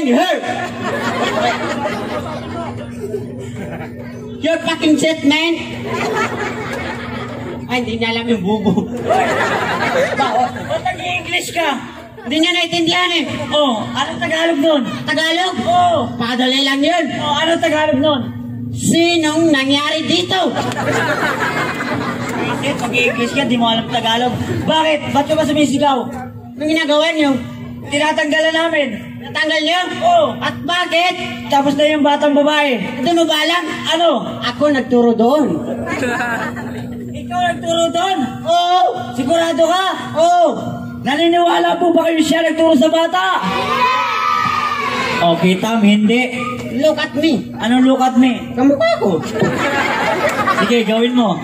behind her. You're fucking shit, man. Ay, hindi niya alam yung bubo. Ba't nag-i-English ka? Hindi niya naintindihan eh. Oh, anong Tagalog nun? Tagalog? Oh. Pakadali lang yun. Oh, anong Tagalog nun? Sinong nangyari dito? Bakit? Mag-i-English ka, di mo alam Tagalog. Bakit? Ba't ka ba sumisigaw? Anong ginagawa niyo? Tinatanggalan namin. Natanggal niyo? Oh. At bakit? Tapos na yung batang babae. Hindi mo ba alam? Ano? Ako nagturo doon. Ikaw nagturo doon? Oo. Sigurado ka? Oo. Naniniwala po ba kayo siya nagturo sa bata? Oh, kita mo, hindi. Look at me. Anong look at me? Kamukha ko. Sige, gawin mo.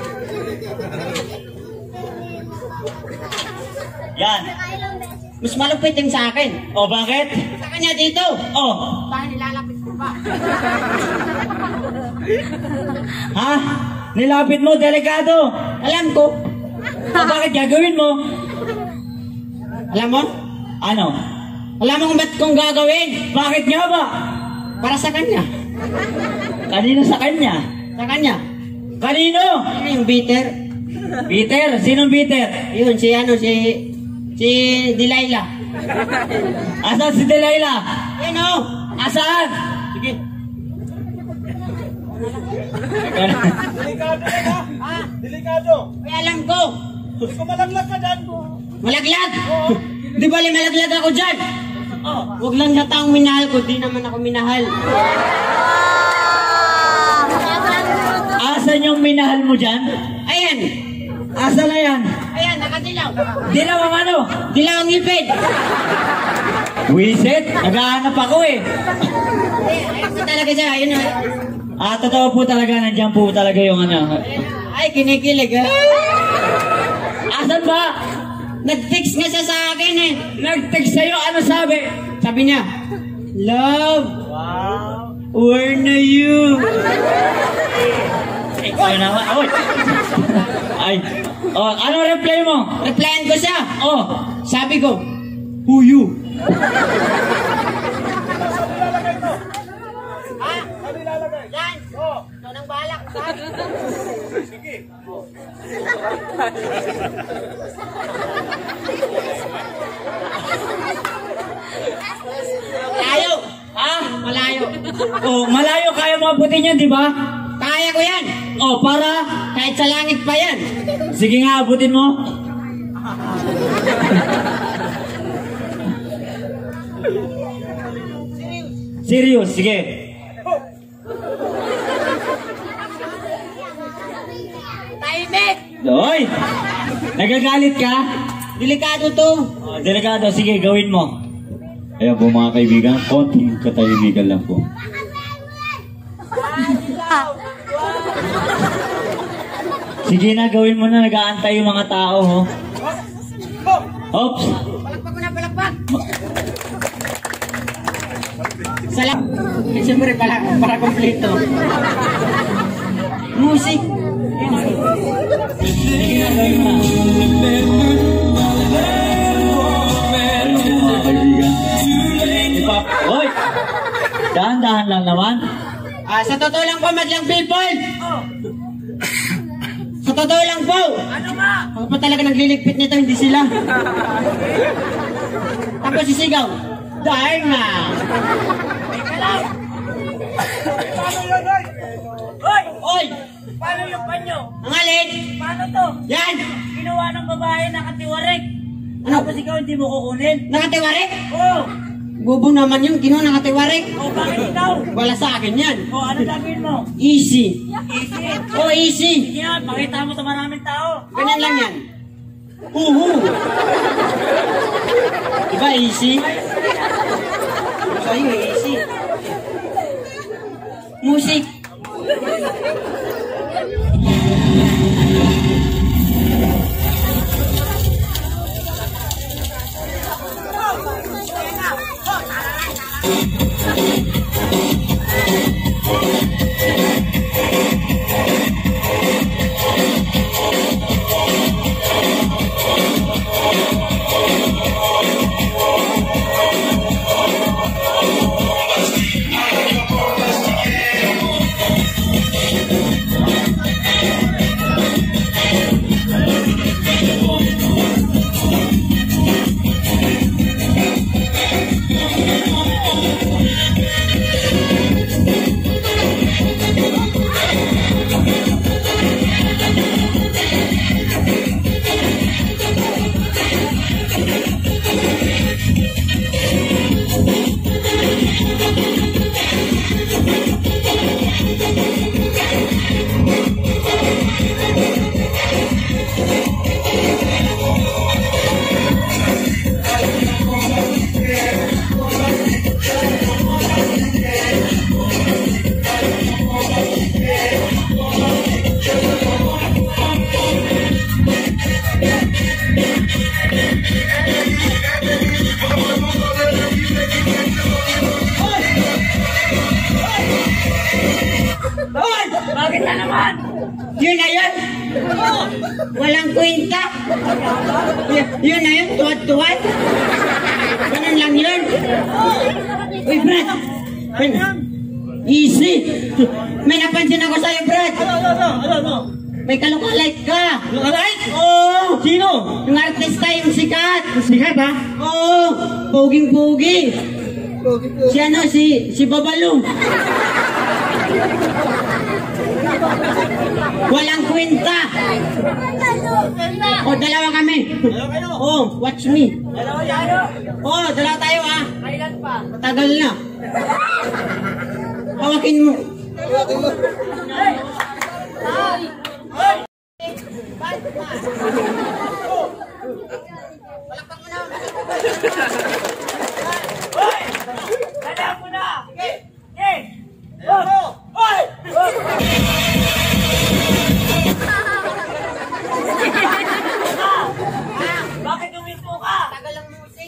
Yan. Mas malupit yung sa akin. Oh, bakit? Sa kanya dito. Oh. Bakit nilalapit ko ba? Ha? Nilapit mo, delikado. Alam ko. Oh, bakit gagawin mo? Alam mo? Ano? Alam mo kung ba't kong gagawin? Bakit nga ba? Para sa kanya. Kanino sa kanya? Sa kanya. Kanino? Ano yung bitter? Peter? Sinong Peter? Yun, si Delilah. Asan si Delilah? Yan o. Asan? Sige. Delikado na ba? Ah, Delikado. ay alam ko. Hindi ko malaglag ka dyan. Malaglag. Di ba malaglag ako dyan? Oh, huwag lang sa taong minahal ko. Di naman ako minahal. Asan yung minahal mo dyan? Ayan. Asan na yan? Ayan, nakadilaw. Dilaw ang ano? Dilaw ang ngipin. Wisit? Naghahanap ako eh. Ayan po talaga siya. Ayun o. Ah, totoo po talaga. Nandiyan po talaga yung ano. Ay, kinikilig ha. Asan ba? Nag-text nga siya sa akin eh. Nag-text sa'yo. Ano sabi? Sabi niya, Love, Wow. where na you? Ikaw naman. Oy. Ay. Oh, ano reply mo? Replyan ko siya. Oh. Sabi ko, who you? Ano ilalagay? Yan. Oh, Ito nang balak. sige. Malayo. Ah? Malayo. Oh, malayo kaya mo abutin yan, di ba? Kaya ko yan. Oh, para? Kahit sa langit pa yan. Sige nga, abutin mo. Serious, sige. Tahimik. Hoy! Nagagalit ka? Delikado to. Oh, delikado, sige, gawin mo. Ayan po mga kaibigan, konting katahimikan lang po. Sige na, gawin mo na, nag-aantay yung mga tao, ho. Oops! Palakpak ko na, palakpak. Salam. Siyempre, para kompleto. Music. Sige na, gawin mo na. Ayan po mga kaibigan. Hoy! Dahan-dahan lang naman. Sa totoo lang po, madlang people. Sa totoo lang po. Ano nga? Ako pa talaga nagliligpit nito, hindi sila. Tapos sisigaw. Dharma. Paano yun, oy? Hoy! Oy! Paano yung panyo? Ang alin? Paano to? Yan! Ginawa ng babae nakatiwarik. Ano? Tapos ikaw hindi mo kukunin? Nakatiwarik? Oo! Bobo naman yun, kinuha nakatiwarik. O bakit ikaw? Wala sa akin yan. O ano gagawin mo? Easy. Easy. Oh, easy. Sige nga, pakita mo sa maraming tao. Ganyan lang yan. Diba easy? Sa'yo easy. Music. Hoy! Bakit na naman? Yun na yun! Walang kwenta! Yun na yun, tuwad-tuwad! Ganun lang yun! Uy, Brad! Easy! May napansin ako sa'yo, Brad! Ano? May kalukalike ka! Alright? Oo! Sino? Yung artista yung sikat! Sikat ha? Oo! Poging-pogi! Si ano, si Babalong! Walang kwenta! O, dalawa kami! Oh, watch me! Oh, dalawa tayo ah! Kailan pa? Matagal na! Hawakin mo! Alam mo na! Bakit uminto ka? Tagal ang musik!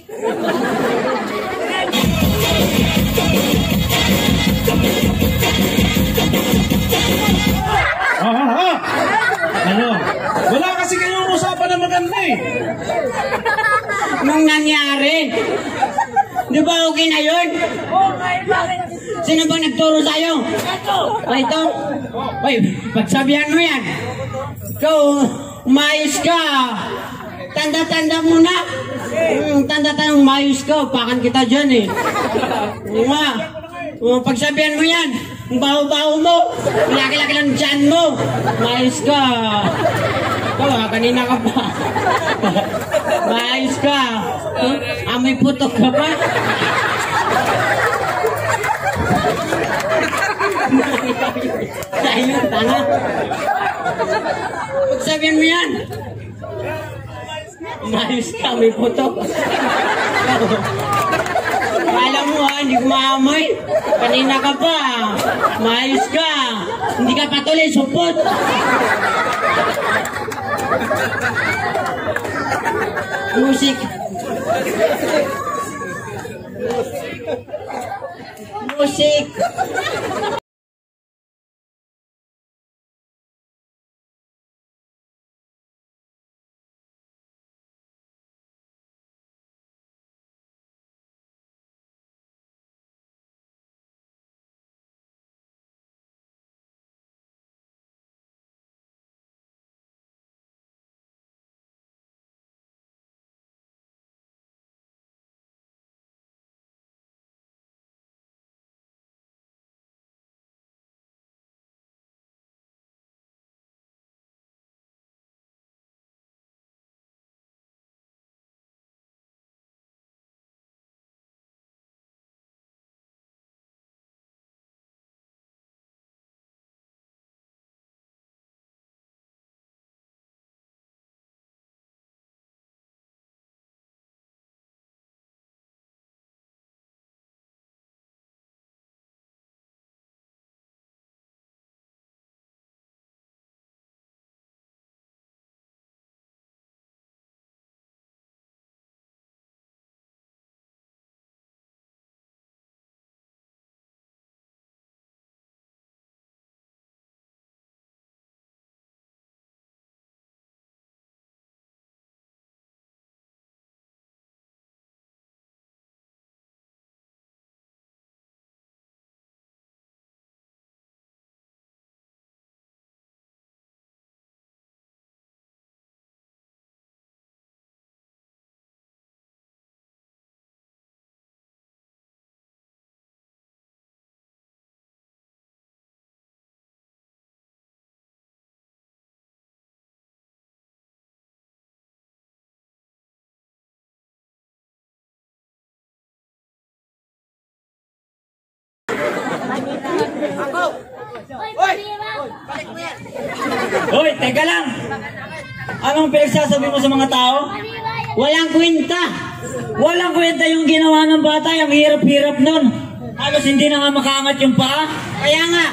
Ano? Wala kasi kayong usapan na maganda eh. Nung nangyari! Di ba okay na yun? Oo, ngayon bakit? Sino bang nagturo sa'yo? Ito! Ay, ito. Uy, pagsabihan mo yan. Ikaw, umayos ka. Tanda-tanda mo na. Tanda-tanda, umayos ka. Pakan kita dyan eh. Nga. Pagsabihan mo yan. Ang baho-baho mo. Laki-laki ng tiyan mo. Umayos ka. Ikaw, kanina ka pa. Umayos ka. Amoy putok ka pa. Ayun, tanga. Pagsabihan mo yan. Umayos ka, may putok. Kala mo ha, hindi ko maamoy. Kanina ka pa. Umayos ka. Hindi ka patuloy, supot. Musik. Musik. Hoy, teka lang! Anong pinagsasabi mo sa mga tao? Walang kwenta. Walang kwenta yung ginawa ng bata, yung hirap-hirap nun. Halos hindi na nga makaangat yung paa. Kaya nga,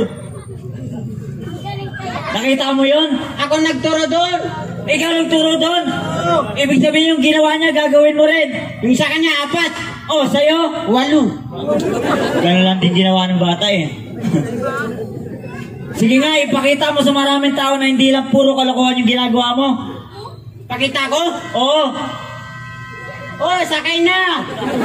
Nakita mo yun? ako nagturo doon. Ikaw nagturo doon? Ibig sabihin yung ginawa niya, gagawin mo rin. Yung sa kanya, 4. Oh, sa'yo? 8. Ganun lang din ginawa ng bata eh. Sige nga, ipakita mo sa maraming tao na hindi lang puro kalokohan yung ginagawa mo. Pakita ko? Oo. Oh, sakay na!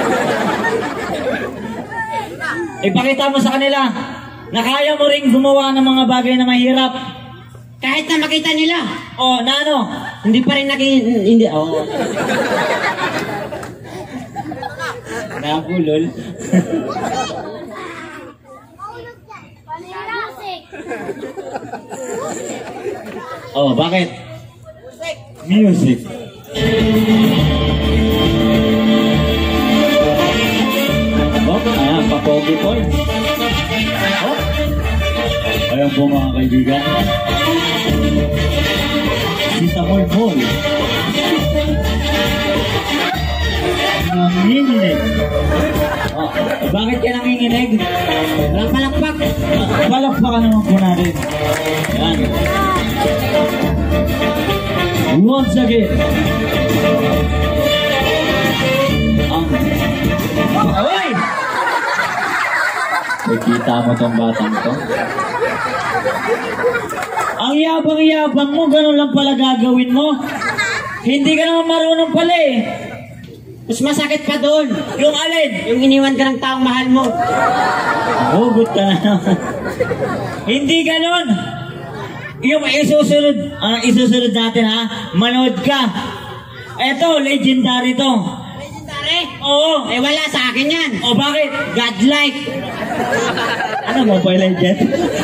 Ipakita mo sa kanila na kaya mo ring gumawa ng mga bagay na mahirap. Kahit na makita nila. O, na ano? Hindi pa rin hindi, oh. Nabulol. Oh, bakit? Music. Oh, ayan, papogi po. Oh. Ayan po mga kaibigan. Si Samuel Paul. Nanginginig. Oh, bakit ka nanginginig? Walang palakpak. Palakpakan naman po natin. Yan. Once again. Away! Nakita mo tong batang to? Ang yabang-yabang mo, ganun lang pala gagawin mo. Hindi ka naman marunong pala eh. Mas masakit pa doon. Yung alin? Yung iniwan ka ng taong mahal mo. Hugot ka na naman. Hindi ganun. Yung isusunod natin ha, manood ka. Eto, legendary to. Legendary? Oo. Eh wala sa akin yan. O bakit? Godlike. Ano mo ba legend?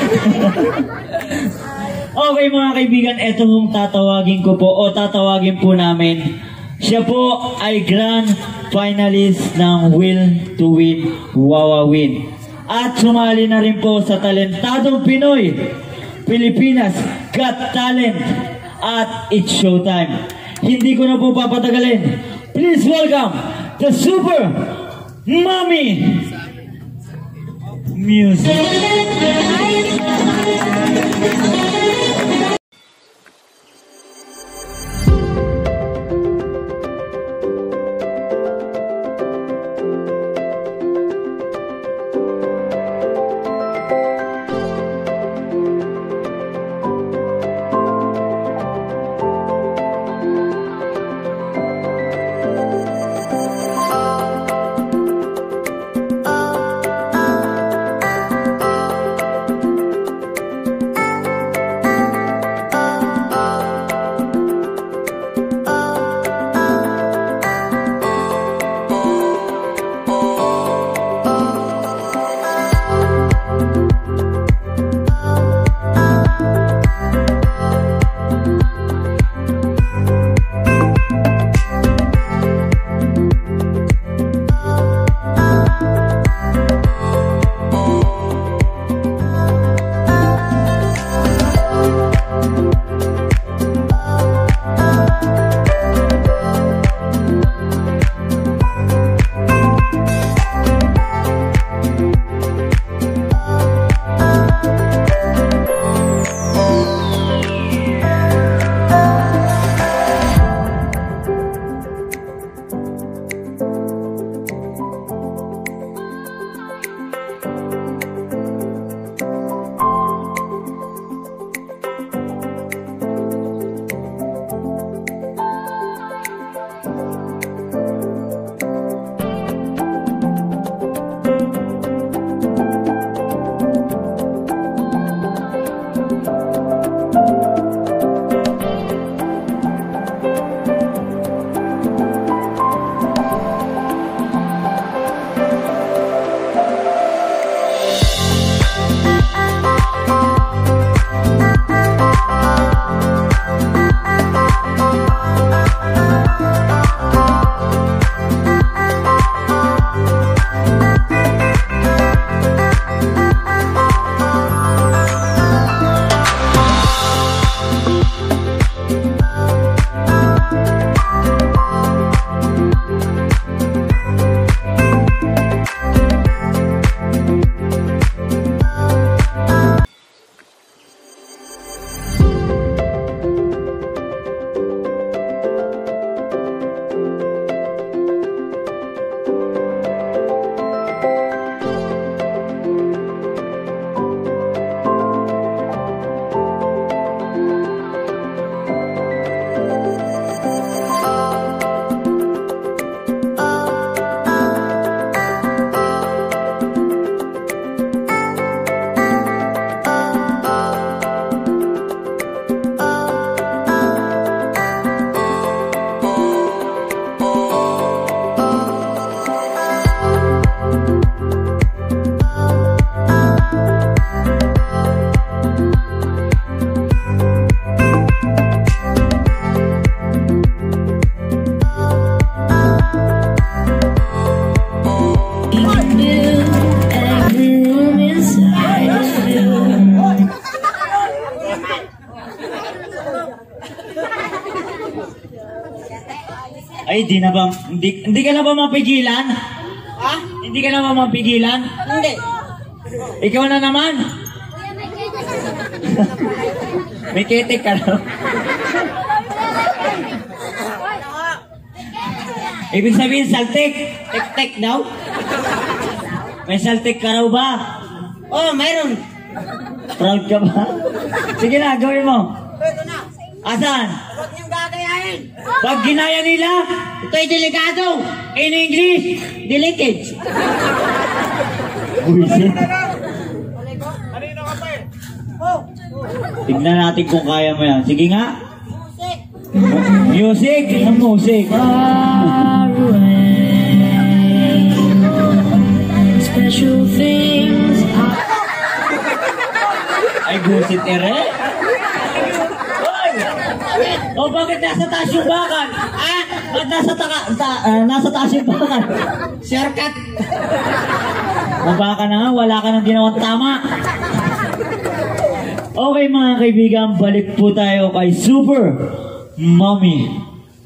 Okay mga kaibigan, eto pong tatawagin ko po o tatawagin po namin. Siya po ay grand finalist ng Will to Win, Wawawin. At sumali na rin po sa Talentadong Pinoy, Pilipinas Got Talent at It's Showtime. Hindi ko na po papatagalin. Please welcome the Super Mommy Music. Ay, hindi ka na ba mapigilan? Ha? Hindi ka na ba mapigilan? Hindi. Ikaw na naman. May ketek ka na. Ibig sabihin, saltik. Tek-tek daw? May saltik ka raw ba? Oh, mayroon. Proud ka ba? Sige na, gawin mo. Ito na. Asan? Huwag niyong gagayahin. Pag ginaya nila, Ito'y delikado. in English, Delicate. buwisit. Kanina ka pa eh. Oh. Tignan natin kung kaya mo yan. Sige nga. Music. Music. Ang music. Special things. Ay, gusit ere. Hoy! O, bakit nasa taas yung bakal? Ah, ba't nasa taas yung bakal? Shortcut. Mabaka na nga, wala ka nang ginawang tama. Okay mga kaibigan, balik po tayo kay Super Mommy.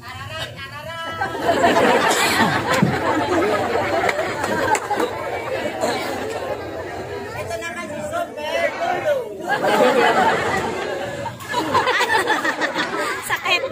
Ito naman si Super. Sakit.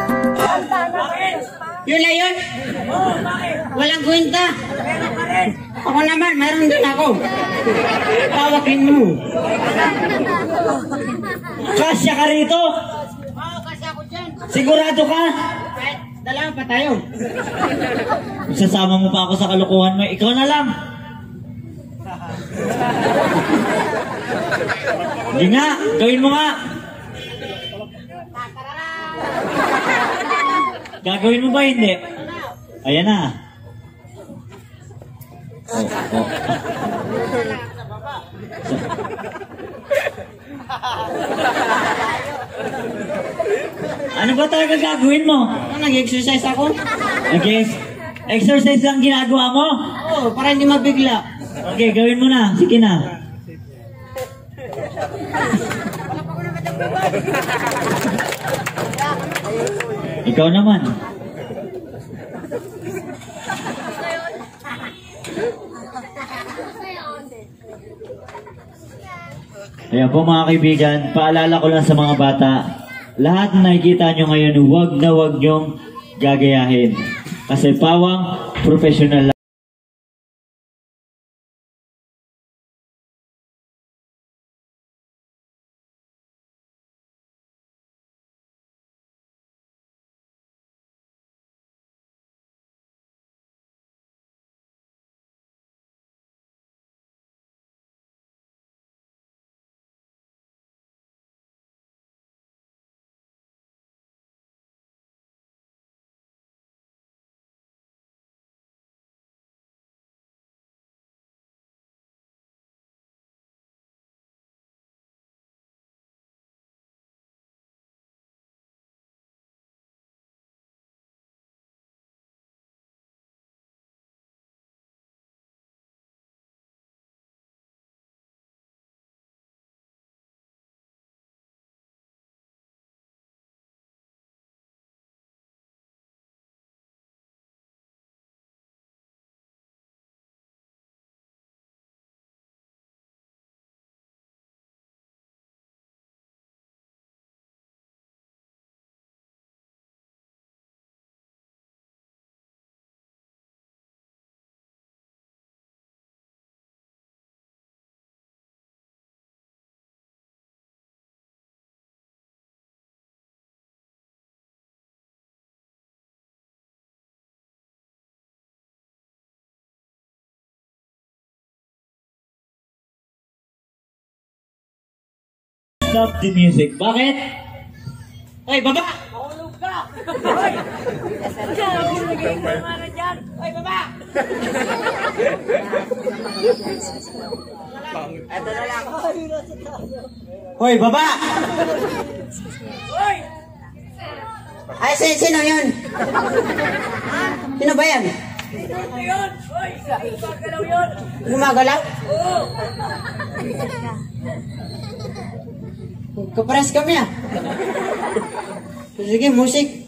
Yun na yun. Walang kwenta. Ako naman, mayroon din ako. Tawakin mo. Kasya ka rito? Oo, kasi ako dyan. Sigurado ka? Kahit dalawa pa tayo. Sasama mo pa ako sa kalokohan mo. Ikaw na lang. Hindi nga, gawin mo nga. Gagawin mo ba hindi? Ayan na. Oh. Ano ba talaga gagawin mo? Nag-exercise ako. Okay, exercise lang ginagawa mo? Oo, para hindi mabigla. Okay, gawin mo na. Sige na. Ikaw naman. Ayan po mga kaibigan, paalala ko lang sa mga bata, lahat na nakikita nyo ngayon, huwag na huwag nyong gagayahin. Kasi pawang professional lang. Stop the music. Bakit? Hoy, baba! Mahulog ka! Hoy! Hoy, baba! Ito na lang. Hoy, baba! Hoy! Ay, sino yun? Sino ba yan? Yun! Hoy! Gumagalaw yun! Gumagalaw? Oo! Kapares kami ah. Sige, musik.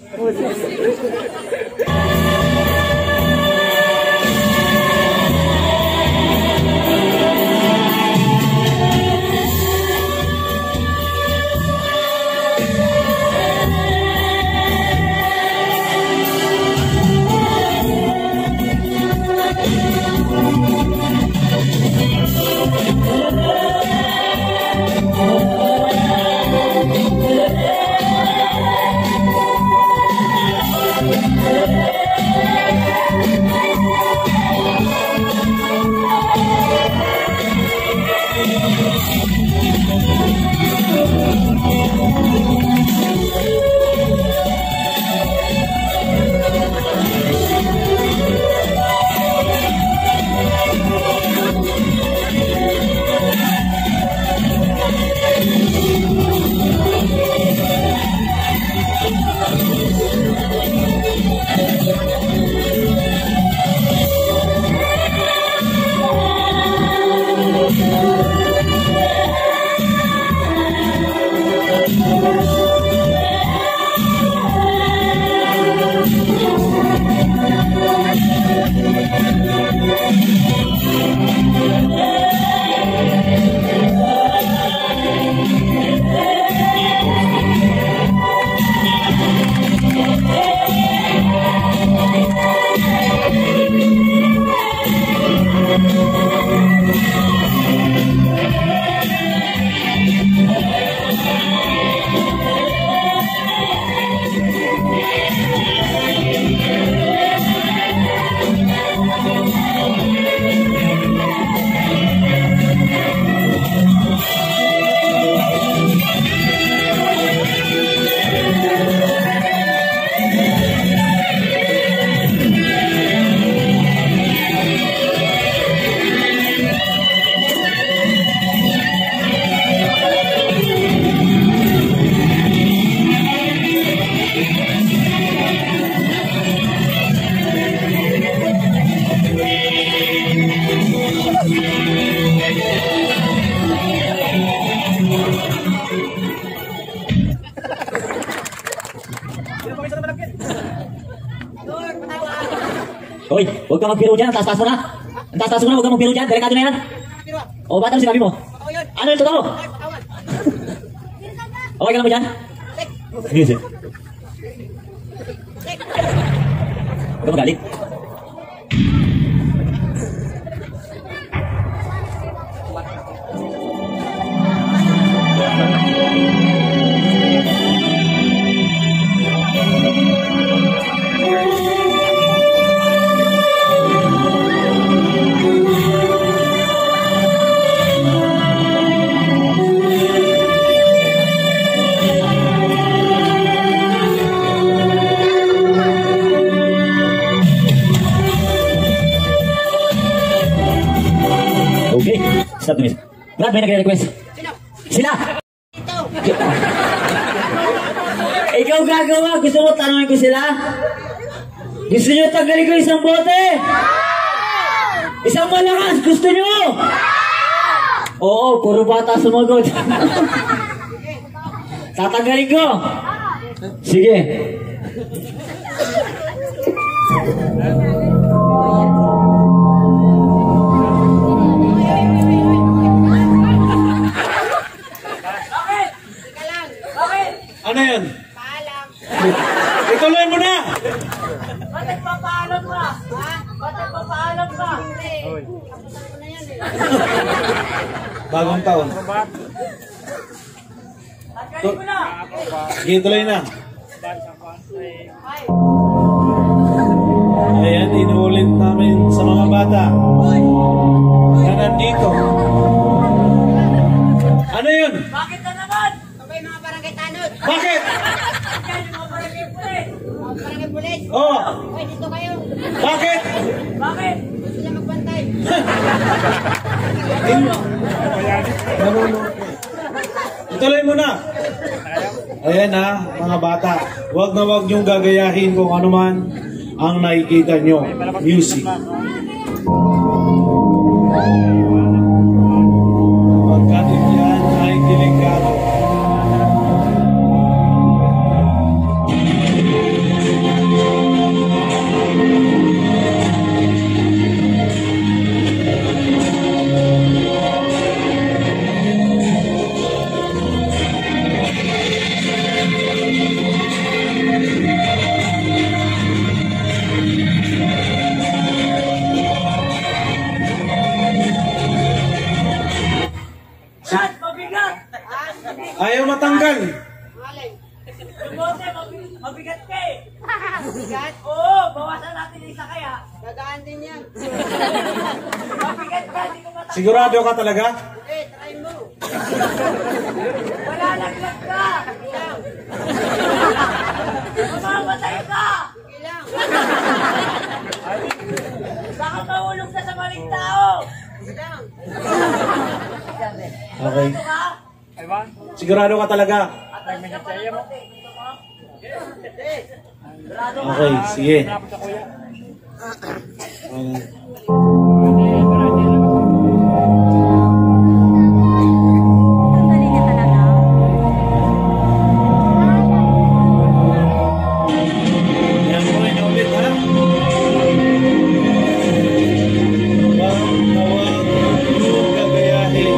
Hoy, huwag ka magbiro dyan. Ang taas-taas mo na. Ang taas-taas mo na, huwag ka magbiro dyan. Delikado na yan. O, ba't ano sinabi mo? Ano yung totoo? Okay ka lang ba dyan? Sige, sige. Huwag ka magalit. Okay, stop the music. Brad, may nagre-request. Sila! Ikaw gagawa, gusto mo tanongin ko sila? Gusto nyo tanggalin ko isang bote? Isang malakas, gusto nyo? Oo, puro bata sumagot. Tatanggalin ko. Sige. Ano yan? Ituloy mo na! Ba't nagpapaalam ka? Ha? Ba't nagpapaalam ka? Bagong taon. Tanggalin mo na! Sige, tuloy na. Ayan, inuulit namin sa mga bata na nandito. Ano yun? Bakit na naman? Okay, mga barangay tanod. Bakit? Yan yung mga barangay pulis. Mga barangay pulis. Oh, Hoy, dito kayo. bakit? Bakit? Gusto na magbantay. Ituloy mo na. Ayan ha, mga bata. Huwag na huwag niyong gagayahin kung ano man ang nakikita niyo. Music. Pagkatin yan ay delikado. Shot! Mabigat! Ayaw matanggal. Yung bote, mabigat ka eh. Mabigat. Oo, bawasan natin isa kaya. Gagaan din yan. Mabigat ka, hindi ko matanggal. Sigurado ka talaga? Eh, try mo. Wala laglag ka! Ilang. Mamamatay ka! Ilang. Baka mahulog ka sa maling tao! Ilang. Okay. Ha? Sigurado ka talaga? Okay, sige. Yan po, inulit ha? Huwag na huwag niyong gagayahin.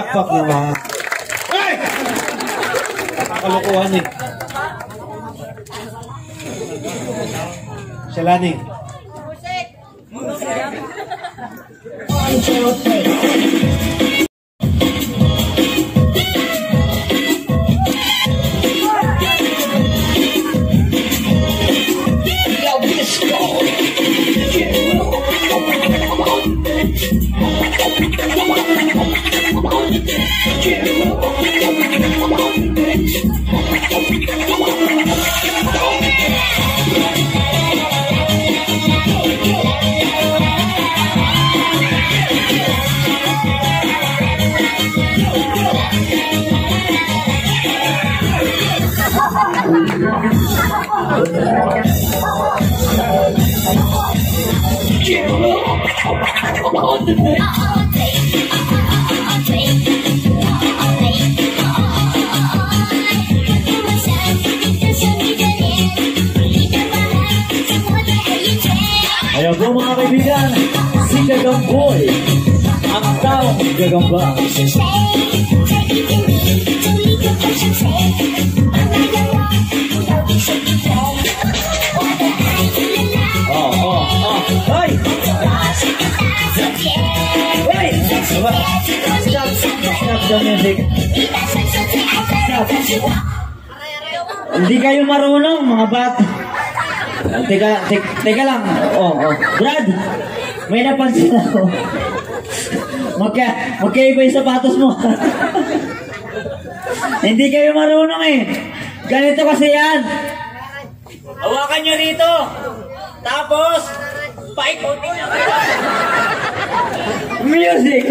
Pakpak naman. Ay! Kalokohan eh. Shalani. Ayan po mga kaibigan, si Gagamboy, ang taong gagamba. Hoy! Hoy! Stop the music. Stop. Hindi kayo marunong mga bata. Teka lang. Brad, may napansin ako. Magkaiba yung sapatos mo. Hindi kayo marunong eh. Ganito kasi yan. Hawakan nyo rito. Tapos, paikutin nyo. Music.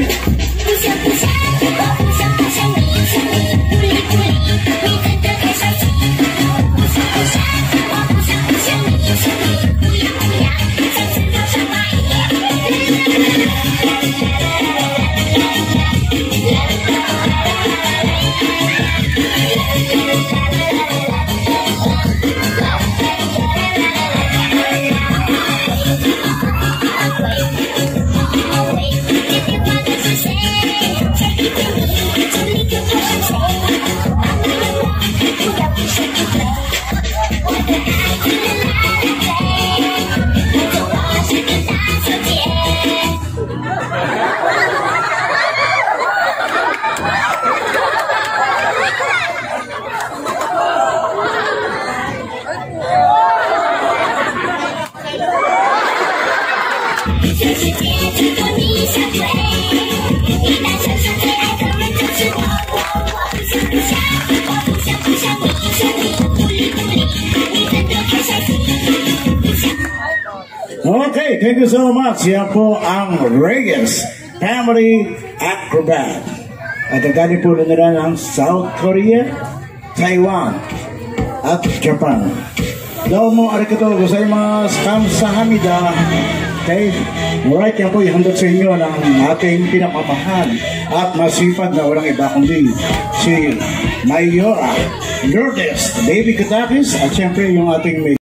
Okay, thank you so much. Yan po ang Reyes Family Acrobat. At ang galing po nila ng South Korea, Taiwan, at Japan. Domo arigatou gozaimasu, kamsahamnida. Okay, alright, yan po ihandog sa inyo ng ating pinapamahal at masipag na walang iba kundi si Mayora Lourdes Baby Katakis at syempre yung ating